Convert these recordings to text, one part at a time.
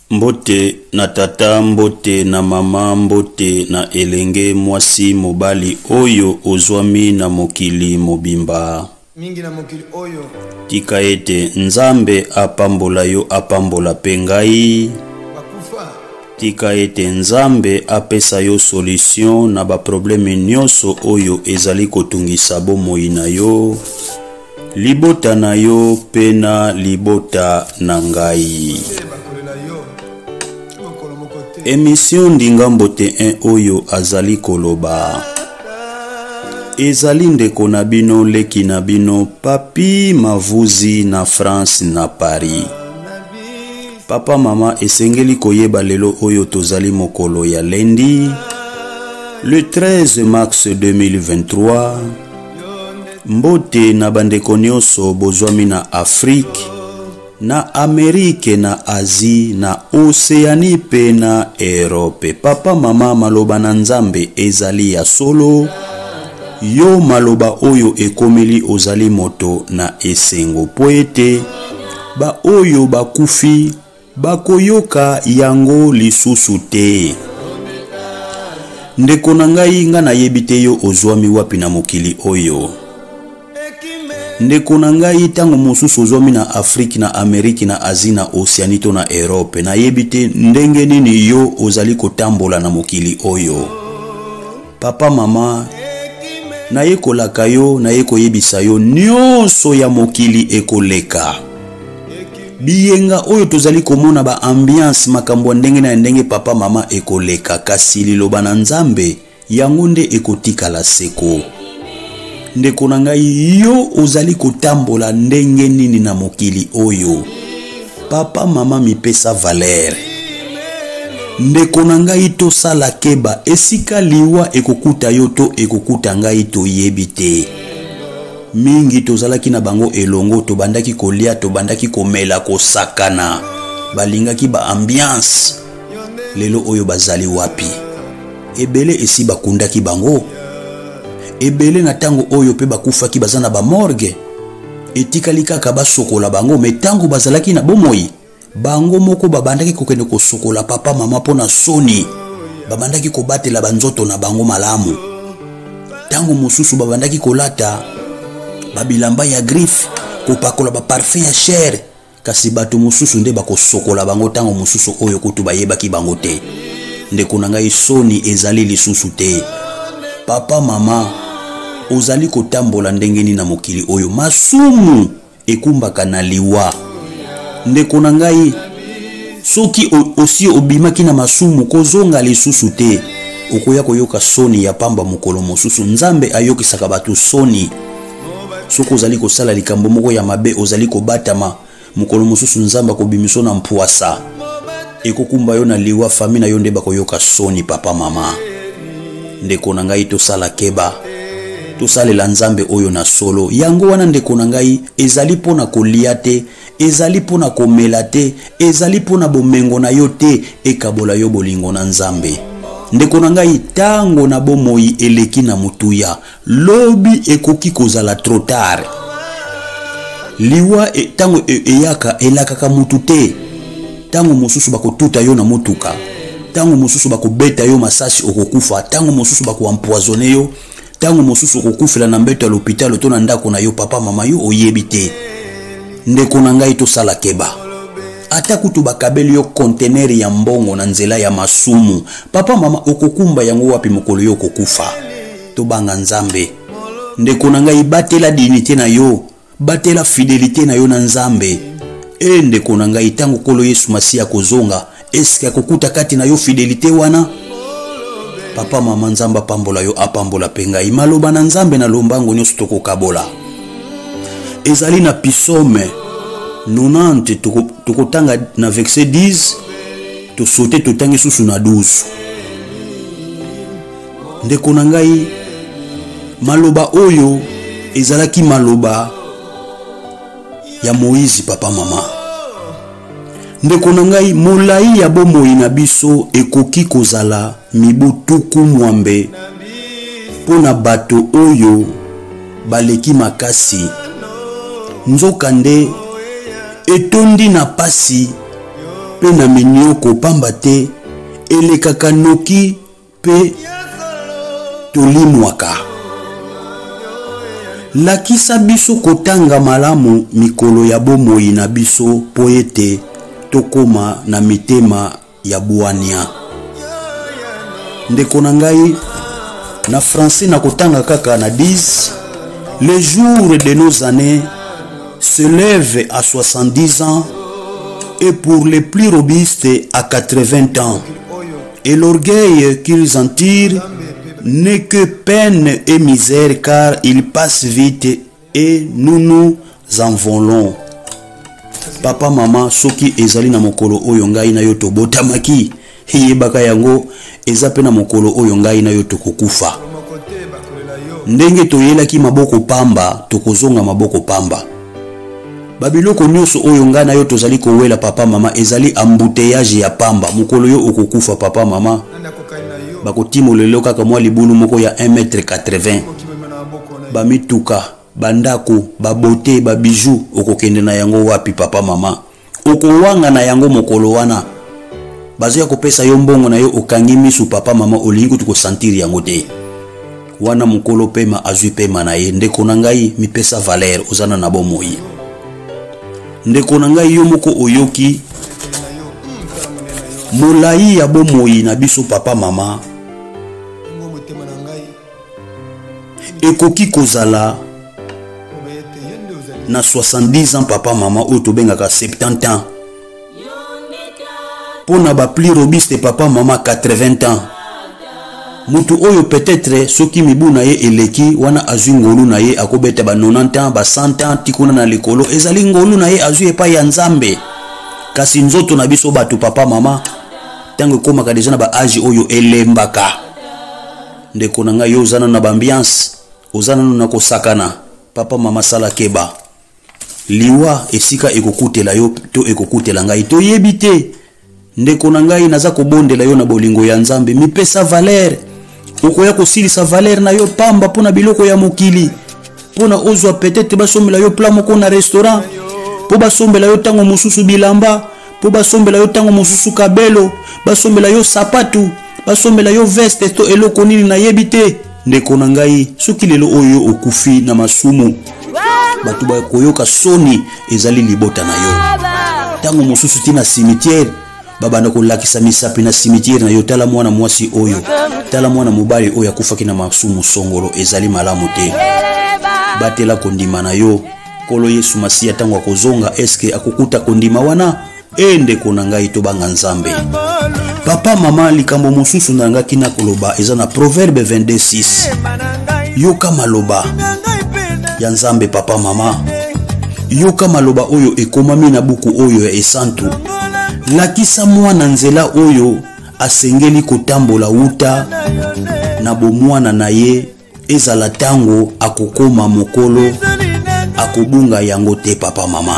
Mbote na tata, mbote na mama, mbote na elenge mwasi mobali oyo ozwami na mokili mobimba. Mingi na mokili oyo. Tika ete Nzambe apambola yo apambola pengai. Bakufa. Tika ete Nzambe apesa yo solution na ba probleme nyonso oyo ezali kotungisa bomoi na yo. Libota na yo pena libota na ngai. Émission Ndinga Mbote 1 oyo azali koloba. Ezali ndeko na bino leki na bino papi mavuzi na France na Paris. Papa mama esengeli koyeba lelo oyo tozali mokolo ya lendi le 13 mars 2023. Mbote na bandeko nyonso bozwami na Afrique, na Amerike, na Asie, na Oceanie pe na Europe. Papa mama maloba na Nzambe ezali ya solo. Yo maloba oyo ekomeli ozali moto na esengo po ete ba oyo bakufi bakoyoka yango lisusu te. Ndeko na ngai nga nayebi te yo ozwami wapi na mokili oyo. Ndeko na ngai tango mosusu ozwami na Afrique, na Amerike, na Asie, na Oceanie to na Europe. Nayebi te ndenge nini yo ozali kotambola na mokili oyo. Papa mama nayekolaka yo, nayekoyebisa yo nyonso ya mokili ekoleka. Biyenga oyo tozali komona ba ambiance makambo ndenge na ndenge papa mama ekoleka, kasi liloba na Nzambe yango nde ekotikala seko. Ndeko na ngai yo ozali kotambola ndenge nini na mokili oyo. Papa mama mipesa Valère. Ndeko na ngai to sala keba esika liwa ekokuta yo to ekokuta ngai to yebite. Mingi tozalaki na bango elongo, to bandaki kolia, to bandaki komela, kosakana. Balingaki ba ambiance. Lelo oyo bazali wapi? Ebele esi bakundaki bango. Ebele na tango oyo pe bakufaki bazana ba morgue. Etikali kaka basokola bango, metango bazalaki na bomoi. Bango moko babandaki kokende kosokola papa mama pona soni. Babandaki kobatela banzoto na bango malamu. Tango mosusu babandaki kolata babilamba ya griffe, kopakola ba parfum ya cher. Kasi bato mosusu nde bakosokola bango tango mosusu oyo kutu bayebaki bango te. Ndeko na ngai soni ezali lisusu te. Papa mama ozali kotambola ndengeni na mokili oyo. Masumu ekumbaka na liwa. Ndeko na ngai soki osi obimaki na masumu kozonga lisusu te. Okoya koyoka soni ya pamba mokolo mosusu. Nzambe ayokisaka batu soni. Soko ozali kosala likambo moko ya mabe ozali kobatama mokolo mosusu Nzamba kobimiso na mpuasa. Ekokumba yo na liwa, fami na yo nde bakoyoka soni papa mama. Ndeko na ngai to sala keba, to salela Nzambe oyo na solo. Yango wana ndeko na ngai ezali pona kolia te, ezali pona komela te, ezali pona bomengo na yo te, ekabola yo bolingo na Nzambe. Ndeko na ngai tango na bomoi eleki na mutuya, lobi ekoki kozala trop tard. Liwa tango eyaka elakaka mutu te. Tango mosusu bakotuta yo na motuka, tango mosusu bakobeta yo masasi okokufa, tango mosusu bakoempoisonner yo, tango mosusu okokufela na mbeto ya l'hôpital to na ndako na yo papa mama yo oyebi te. Ndeko na ngai to sala keba. Ata kutu bakabeli yo container ya mbongo na nzela ya masumu, papa mama okokumba yango wapi mokolo yo okokufa. To banga Nzambe. Ndeko na ngai batela dignité na yo, batela fidélité na yo na Nzambe. Ndeko na ngai tango kolo Yesu Masia kozonga, eske akokuta kati na yo fidélité wana? Papa mama Nzamba pambola yo apambola pengai. Maloba na Nzambe na lombango nyonso tokokabola. Ezali na Psaume 90 tokotanga na verset 10, to sauter totangi susu na 12. Ndeko na ngai maloba oyo ezalaki maloba ya Moïse papa mama. Ndeko na ngai molai ya bomoi na biso ekoki kozala mibu tuku mwambe pona bato oyo baleki makasi. Nzoka nde etondi na pasi pe na minioko pamba te elekaka noki pe tolimwaka. Lakisa biso kotanga malamu mikolo ya bomoi na biso po ete tokoma na mitema ya bwania. Ndeko na ngai na français na kotanga kaka na 10. Le jour de nos années se lève à 70 ans et pour les plus robustes à 80 ans. Et l'orgueil qu'ils en tirent n'est que peine et misère car il passe vite et nous nous envolons. Papa mama soki ezali na mokolo oyo ngai na yo tobotamaki yebaka yango eza pe na mokolo oyo ngai na yo tokokufa. Ndenge toyelaki maboko pamba tokozonga maboko pamba. Babiloko nyonso oyo ngai na yo tozali kowela papa mama ezali embouteillage ya pamba. Mokolo yo okokufa papa mama. Bakotimo lelo kaka mwa libulu moko ya 1,80 m. Bamituka, bandako, babote, babiju okokende na yango wapi papa mama. Okowanga na yango mokolo wana. Bazo ya kopesa yo mbongo na yo okangi misu papa mama olingi tuko sentir yango te. Wana mokolo pema azui pema na ye ndeko na ngai mipesa valeur ozana na bomoi. Ndeko na ngai yo moko oyoki molai ya bomoi na biso papa mama ekoki kozala na 70 ans papa mama oyo tobengaka 70 ans. Pona ba plus robuste papa mama 80 ans. Mutu oyo peut-être soki mibu na ye eleki wana azui ngolu na ye akobeta ba 90 ans ba 100 ans tikuna na likolo ezali ngolu na ye azui epa ya nzambe. Kasi nzoto na biso batu papa mama tango komaka deja na ba age oyo elembaka. Ndeko na ngai yo ozana na ba ambiance ozana na kosakana papa mama sala keba. Liwa esika ekokutela yo to ekokutela ngai to yebite. Ndeko na ngai naza kobondela yo na bolingo ya nzambe mipesa valeur. Okoya kosilisa valeur na yo pamba pona biloko ya mokili. Pona ozwa peut-être basombela yo plat moko na restaurant. Po basombela yo tango mususu bilamba. Po basombela yo tango mususu kabelo. Basombela yo sapatu. Basombela yo veste to eloko nini na yebite. Ndeko na ngai soki lelo oyo okufi na masumu. Batu ba koyoka soni ezali libota na yo. Tango mususu tina cimetière. Baba ndako lakisa misapi na cimetière na yo tala mwana mwasi oyo. Tala mwana mobali oyo akufaki na masumu songolo ezali malamu te. Batela kondima na yo. Kolo Yesu Masia tango akozonga eske akukuta kondima wana ndeko na ngai to banga nzambe. Papa mama likambo mususu na nga kina koloba eza na Proverbe 22:6. Yoka maloba ya nzambe papa mama. Yoka maloba oyo ekomami na buku oyo ya esantu. Lakisa mwana nzela oyo asengeli kotambola uta na bomwana na ye ezala tango akokoma mokolo akobunga yango te papa mama.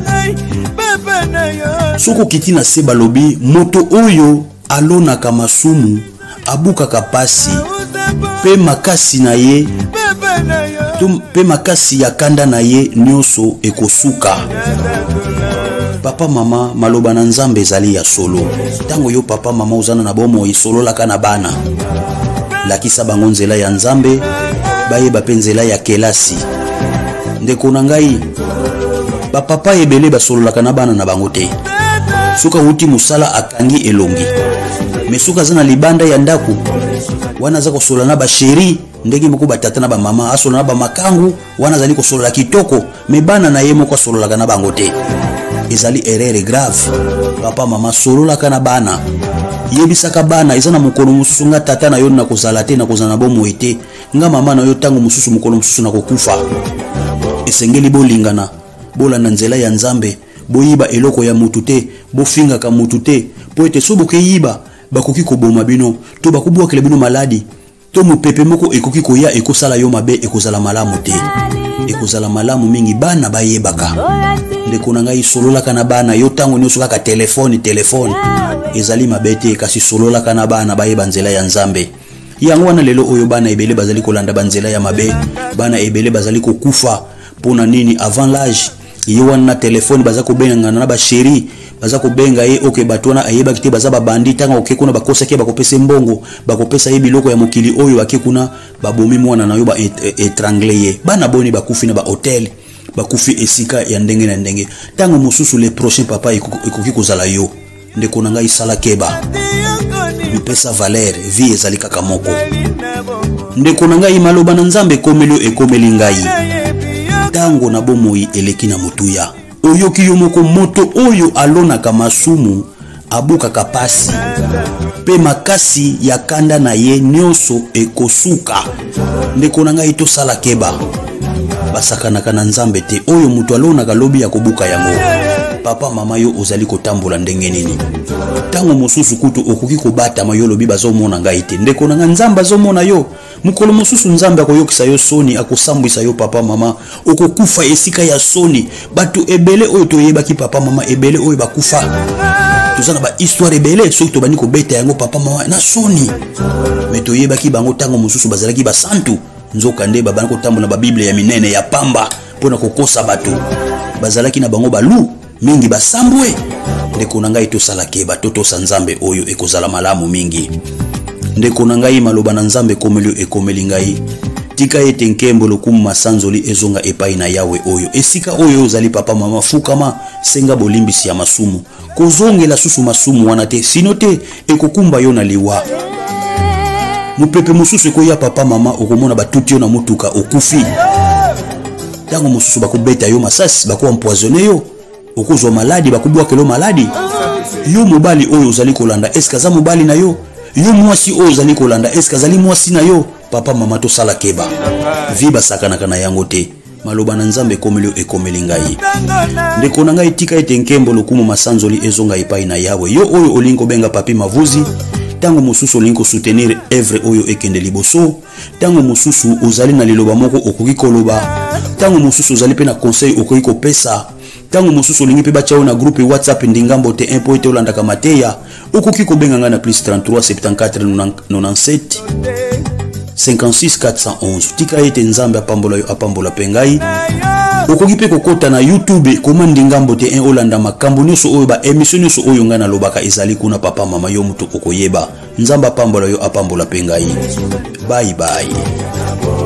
Soko kiti na se balobi moto oyo alonaka masumu abukaka pasi pe makasi na ye pe makasi ya kanda na ye nyonso ekosuka. Papa mama maloba na nzambe ezali ya solo. Tango yo papa mama uzana na bomo isololaka na bana. Lakisa bango nzela ya nzambe bayeba pe nzela ya kelasi. Ndeko na ngai bapapa ebele basololaka na bana na bango te. Suka uti musala akangi elongi. Mesuka zana libanda ya ndaku wana za kosola na ba sheri ndenge moko batata na ba mama asola na ba makangu wana zali kosola kitoko mebana na ye moko asololaka na bango te. Ezali erreur grave. Papa mama sololaka na bana. Yebisaka bana ezana mokolo mususu nga tata na yo na kozala te na kozana bomo ete nga mama na yo tango mususu mokolo mususu na kokufa. Esengeli bolingana bolanda nzela ya nzambe boyiba eloko ya mutu te bofingaka mutu te po ete so bokeyiba bakoki koboma bino to bakobwakela bino maladi to mopepe moko ekoki koya ekosala yo mabe ekozala malamu te ekozala malamu mingi bana bayebaka. Ndeko na ngai sololaka na bana yo tango nyonso kaka telefone ezali mabe te kasi sololaka na bana bayeba nzela ya nzambe. Yango wana lelo oyo bana ebele bazali kolanda banzela ya mabe bana ebele bazali kokufa pona nini avant l'âge yo wana telefone baza ko benga na ba chéri baza ko benga ye oke batona ayeba kite baza ba bandi tanga oke kuna bakosa ke bakopesa mbongo bakopesa ye biloko ya mokili oyo bake kuna babomi mwana na yo ba étranglé ye bana boni bakufi na ba hotel bakufi esika ya ndenge na ndenge tango mosusu le prochain papa ekoki kozala yo ndeko na ngai sala keba mipesa valeur vie ezali kaka moko ndeko na ngai maloba na nzambe ekomeli ngai tango na bomoi eleki na mutuya oyoki yo moko moto oyo alonaka masumu abukaka pasi pe makasi ya kanda na ye nyonso ekosuka ndeko na ngai tosala keba basakanaka na nzambe te oyo mutu alonaka lobi ya kobuka yango papa mama yo ozali kotambola ndenge nini tango mosusu kutu okoki kobatama yo lobi bazomona ngai te ndeko na nzambe azomona yo mukolo mosusu nzambe akoyokisa yo soni akosambwisa yo papa mama okokufa esika ya soni batu ebele oyo toyebaki papa mama ebele oyo bakufa tozana ba histoire ebele soki tobandi kobeta yango papa mama na soni me toyebaki bango tango mosusu bazalaki basantu nzoka nde babana kotambola ba Bible ya minene ya pamba pona kokosa batu bazalaki na bango balu mingi basambwe ndeko na ngai tosala keba totosa nzambe oyo ekozala malamu mingi ndeko na ngai maloba na nzambe ekomeli ngai tika ete nkembo lokumu masanzoli ezonga epai na yawe oyo esika oyo ozali papa mama fukama senga bolimbisi ya masumu kozongela susu masumu wana te sino te ekokumba yo na liwa mupepe mosusu ekoya papa mama okomona batuti yo na mutuka okufi tango mosusu bakobeta yo masasi bakoempoisonner yo okozwa maladi bakobwakelo maladi yo mobali oyo ozali kolanda eske aza mobali na yo yo mwasi oyo ozali kolanda eske azali mwasi na yo papa mama tosala keba vi basakanaka na yango te maloba na nzambe ekomeli ngai ndeko na ngai tika ete nkembo lokumu masanzoli ezonga epai na yawe yo oyo olingi kobenga papi mavuzi tango mosusu olingi kosoutenir evre oyo ekende liboso tango mosusu ozali na liloba moko okoki koloba tango mosusu ozali pe na conseil okoki kopesa tango mosusu olingi pe batya na groupe WhatsApp ndingambo te 1 po ete olandaka mateya okoki kobenga nga na plus 33 74 97 56 411 tika ete nzambe apambola pe ngai okoki pe kokota na YouTube koma ndingambo te 1 olanda makambo nyonso oyo ba emission nyonso oyo nga na lobaka ezali kuna papa mama yo mutu okoyeba nzambe apambola pe ngai bye bye.